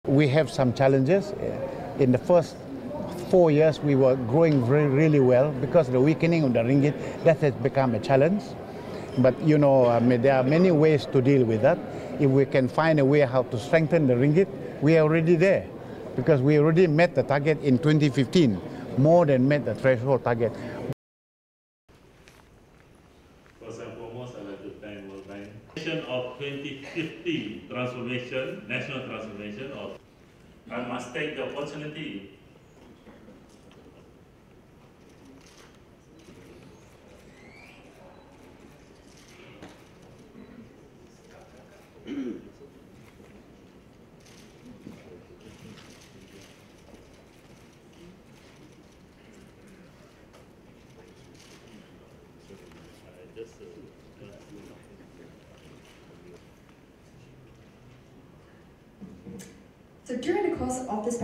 We have some challenges. In the first 4 years, we were growing really well because of the weakening of the ringgit. That has become a challenge. But you know, there are many ways to deal with that. If we can find a way how to strengthen the ringgit, we are already there because we already met the target in 2015, more than met the threshold target. First and foremost, I'd like to thank World Bank of 2050 transformation, national transformation of. I must take the opportunity So during the course of this